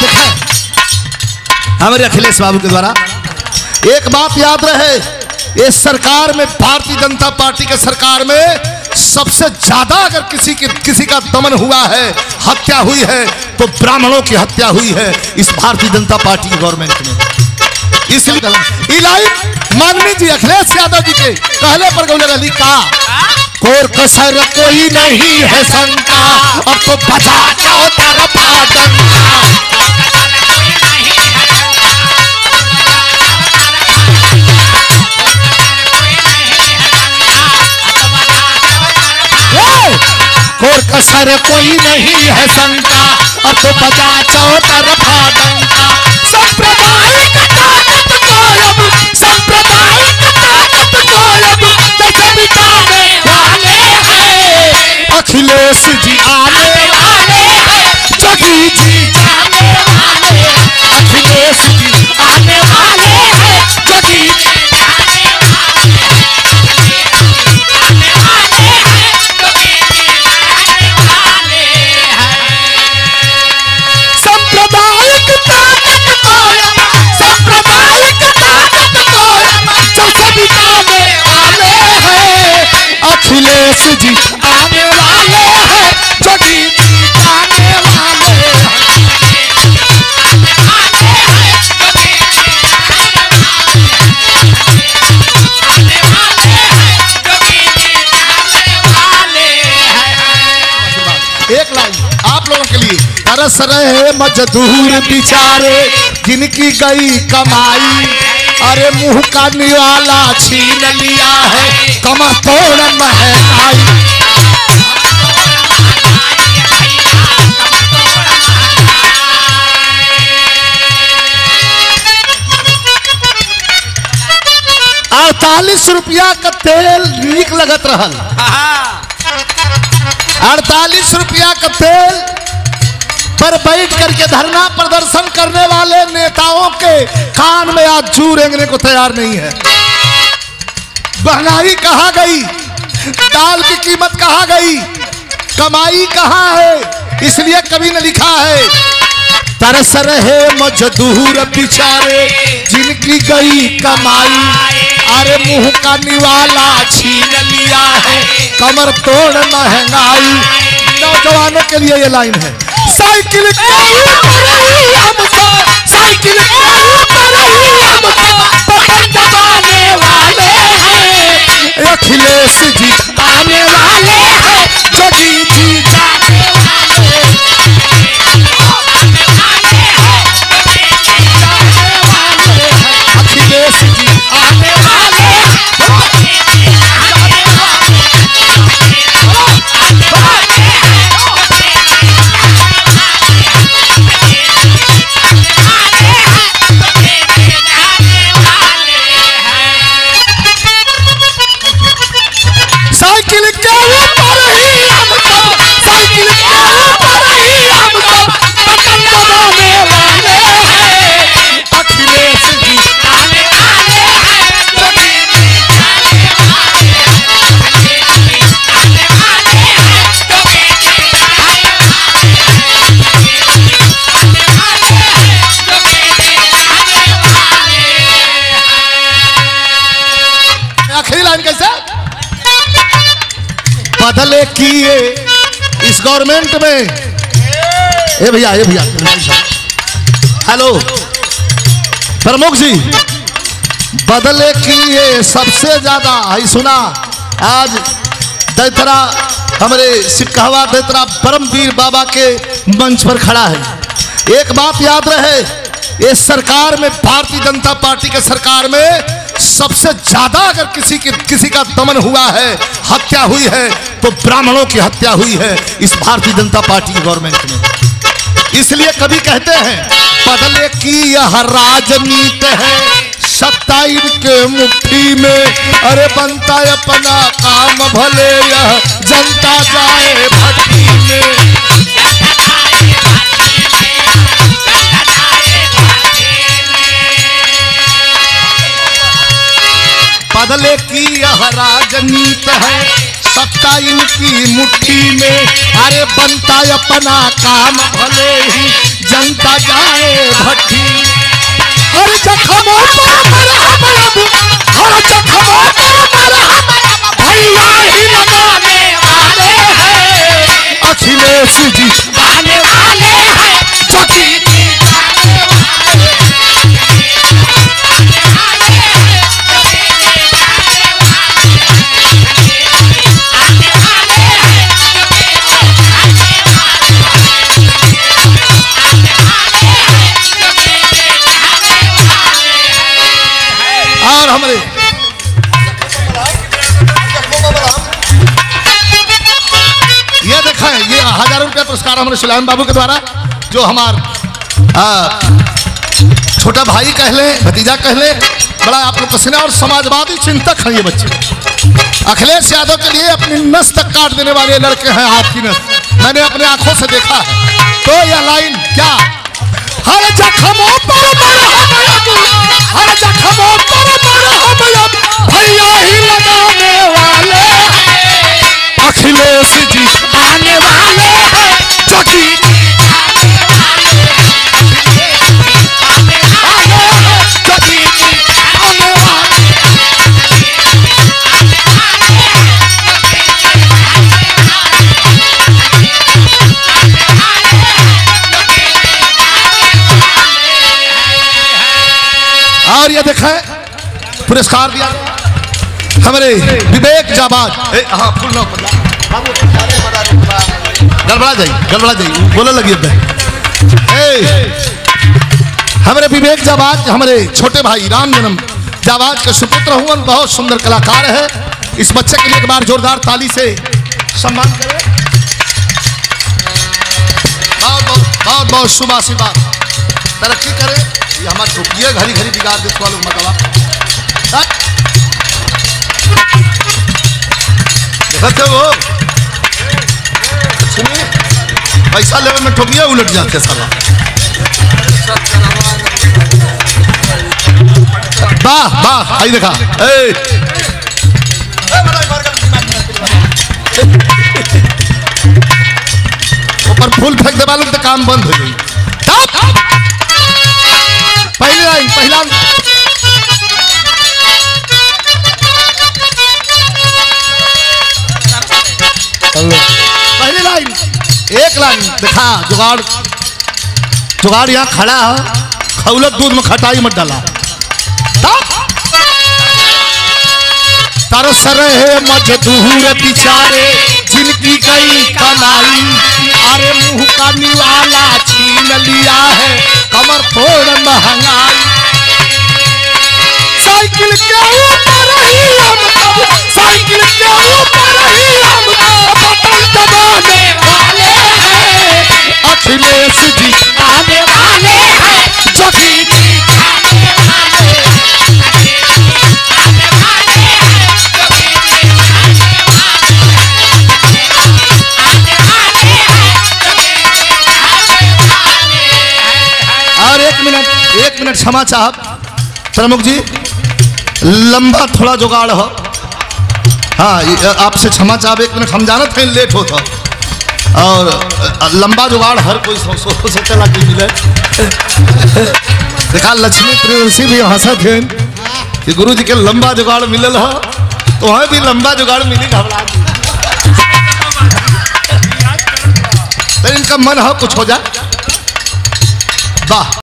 सुख है हमारे अखिलेश बाबू के द्वारा। एक बात याद रहे, इस सरकार में, भारतीय जनता पार्टी के सरकार में सबसे ज्यादा अगर किसी का दमन हुआ है, हत्या हुई है, तो ब्राह्मणों की हत्या हुई है इस भारतीय जनता पार्टी की गवर्नमेंट में। इसलिए माननीय जी अखिलेश यादव जी के कहले पर गौले रही का कोर कसर कोई नहीं है शंका, अब तो बचा जाओ तरफा डंका। कोर कसर कोई नहीं है शंका, अब तो बचा जाओ तरफा डंका। सांप्रदायिक ताकत को अब, सांप्रदायिक ताकत को अब जैसे मिटाने वाले हैं अखिलेश जी, आने वाले हैं जगी जी जाने वाले हैं अखिलेश जी, आने वाले हैं जगी जी जाने वाले हैं आने वाले हैं जगी जी जाने वाले हैं। सांप्रदायिक ताकत को अब, सांप्रदायिक ताकत को अब जैसे मिटाने वाले हैं अखिलेश जी, आने वाले हैं जगी जी जाने वाले हैं आने वाले हैं जगी जी जाने वाले हैं जगी जी जाने वाले हैं। एक लाइन आप लोगों के लिए, तरस रहे मजदूर बेचारे जिनकी गई कमाई, अरे मुंह का निवाला छीन लिया है कमर तोड़ महंगाई। ₹48 का तेल नीक लगत रहल, 48 रुपया का तेल पर बैठ करके धरना प्रदर्शन करने वाले नेताओं के कान में आज जू रेंगने को तैयार नहीं है। महंगाई कहाँ गई, दाल की कीमत कहाँ गई, कमाई कहाँ है। इसलिए कवि ने लिखा है तरस रहे मजदूर बेचारे जिनकी गई कमाई, अरे मुंह का निवाला छीन लिया है कमर तोड़ महंगाई। नौजवानों के लिए ये लाइन है, साइकिल के ऊपर ही हमको, साइकिल के ऊपर ही हमको पतंग दबाने वाले हैं अखिलेश जी, आने वाले हैं जगी जी जाने वाले हैं आने वाले हैं जगी जी जाने वाले हैं अखिलेश जी, आने वाले हैं जगी जी जाने वाले साइकिल के ऊपर ही हमको, साइकिल के ऊपर ही हमको पतंग दबाने वाले हैं अखिलेश जी, आने वाले हैं जगी जी जाने वाले हैं अखिलेश जी, आने वाले हैं जगी जी जाने वाले हैं अखिलेश जी, आने वाले हैं जगी जी जाने वाले हैं। आखिरी लाइन कैसे बदले किए इस गवर्नमेंट में, ए भैया हेलो प्रमुख जी, बदले किए सबसे ज्यादा आई सुना आज दैतरा हमारे सिकहवा दैतरा परमवीर बाबा के मंच पर खड़ा है। एक बात याद रहे, इस सरकार में, भारतीय जनता पार्टी के सरकार में सबसे ज्यादा अगर किसी का दमन हुआ है, हत्या हुई है, तो ब्राह्मणों की हत्या हुई है इस भारतीय जनता पार्टी की गवर्नमेंट में। इसलिए कभी कहते हैं बदले की यह राजनीति है सत्ता इनके मुट्ठी में, अरे बनता अपना काम भले यह जनता जाए भट्टी में। बदले की यह राजनीति है सत्ता इनकी मुट्ठी में, अरे बनता अपना काम भले ही जनता बजाए भट्टी। हर जख्मों पर मरहम अब, हर जख्मों पर मरहम भैया ही लगाने वाले हैं। अखिलेश जी आने वाले हैं, जोगी जी आने वाले हैं। और हमारे ये देखा है, ये 1000 रुपया पुरस्कार हमारे सुलेमान बाबू के द्वारा, जो हमार छोटा भाई कह ले, भतीजा कह ले, बड़ा आप लोग पसंद है और समाजवादी चिंतक हैं ये बच्चे। अखिलेश यादव के लिए अपनी नस तक काट देने वाले लड़के हैं, आपकी नस मैंने अपने आंखों से देखा है। तो यह लाइन क्या, हर जख्मों पर मरहम अब, हर जख्मों पर मरहम अब भैया ही लगाने वाले हैं। अखिलेश जी आने वाले हैं, जोगी जी आने वाले हैं। आने वाले हैं, जोगी जी आने वाले हैं। और ये देखें पुरस्कार दिया हमारे विवेक जाबाज, हाँ फुल ना गड़बड़ा जाइए बोला लगी। हमारे विवेक जाबाज हमारे छोटे भाई राम जन्म जाबाज के सुपुत्र हुए, बहुत सुंदर कलाकार है। इस बच्चे के लिए एक बार जोरदार ताली से सम्मान करें। बहुत बहुत बहुत बहुत शुभ आशीर्वाद, तरक्की करें। ये हमारे टोपिया घड़ी घड़ी बिगाड़ दे वालों मतलब देखते हो पैसा लेवे में टोपिया उलट जाते साला। वाह वाह आई देखा ऊपर फूल फेंक दे वालों तो काम बंद हो गई। पहली लाइन पहला पहली लाइन एक लाइन देखा, जुगाड़ जुगाड़ यहाँ खड़ा है, खौलत दूध में खटाई मत डाला। तरस रहे मजदूर बेचारे जिनकी गई कमाई, अरे मुंह का निवाला छीन लिया है कमर तोड़ महंगाई। साइकिल के ऊपर ही हम तब, साइकिल के ऊपर ही हम बटन दबाने वाले हैं। अखिलेश जी आने वाले हैं, जोगी जी आने वाले हैं। और एक मिनट क्षमा चाहब प्रमुख जी, लंबा थोड़ा जुगाड़ हो। हाँ आपसे क्षमा चाहब, एक मिनट हम जानते हैं लेट होता, और लंबा जुगाड़ हर कोई सोचेला कि मिले। देखा लक्ष्मी प्रियदर्शी भी हंसत है कि गुरु जी के लंबा जुगाड़ मिलल हो, तो वहाँ भी लंबा जुगाड़ मिली घबरा। तो इनका मन हो कुछ हो जाए। वाह।